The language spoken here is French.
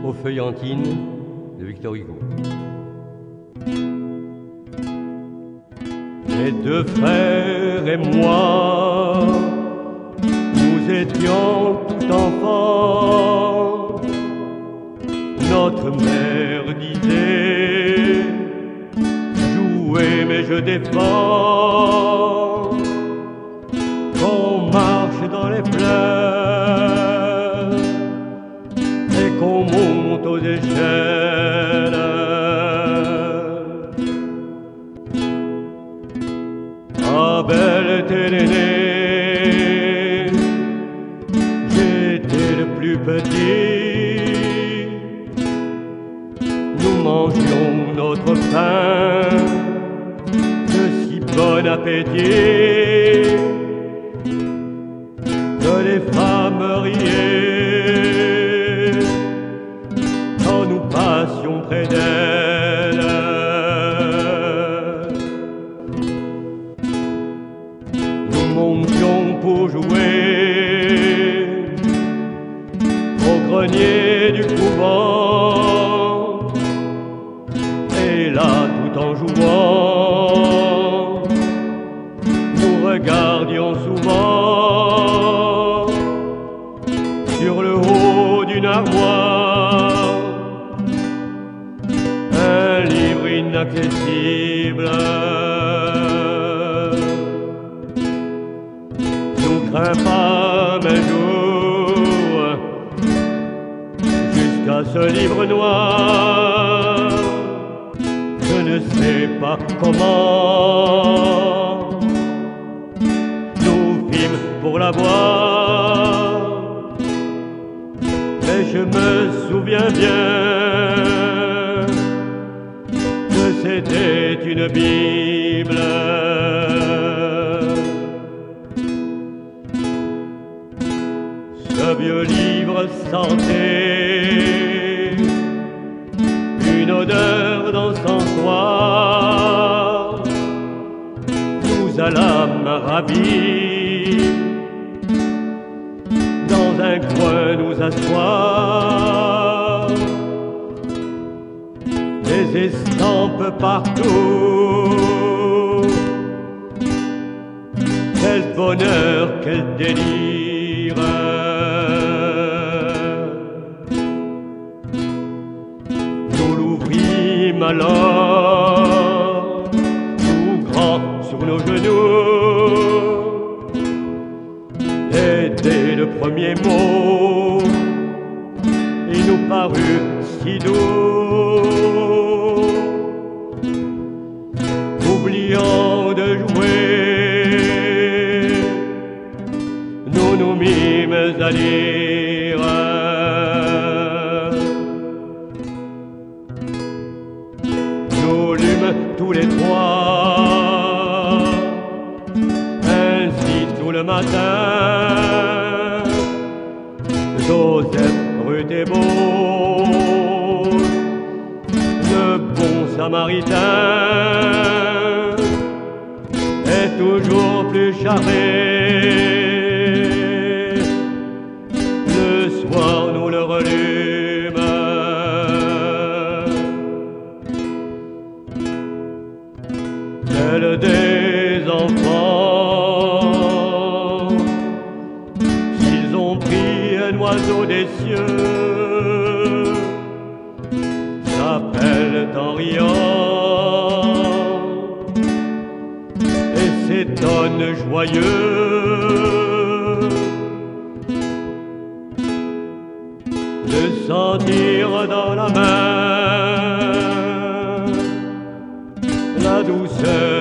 aux feuillantines de Victor Hugo. Mes deux frères et moi, nous étions tout enfants. Notre mère disait: jouez mais je défends. Qu'on marche dans les fleurs et qu'on monte aux échelles. Ah, belle était l'aînée, j'étais le plus petit. Nous mangions notre pain de si bon appétit que les femmes riaient quand nous passions près d'elles. Nous montions pour jouer au grenier du couvent, et là, tout en jouant, nous regardions souvent sur le haut d'une armoire un livre inaccessible. Nous grimpâmes un jour jusqu'à ce livre noir. Je ne sais pas comment nous fîmes pour l'avoir, mais je me souviens bien que c'était une Bible. Ce vieux livre sentait une odeur d'encensoir. Nous allâmes ravis dans un coin nous asseoir. Des estampes partout, quel bonheur, quel délire. Nous l'ouvrîmes alors, tout grand sur nos genoux, et dès le premier mot, il nous parut si doux. Oubliant de jouer, nous nous mîmes à lire. Nous lûmes tous les trois, ainsi tout le matin. Joseph brut et beau, le bon samaritain, est toujours plus charmé. Le soir nous le relûmes. Tels des enfants, s'ils ont pris un oiseau des cieux, s'appellent en riant et s'étonnent joyeux de sentir dans la main la douceur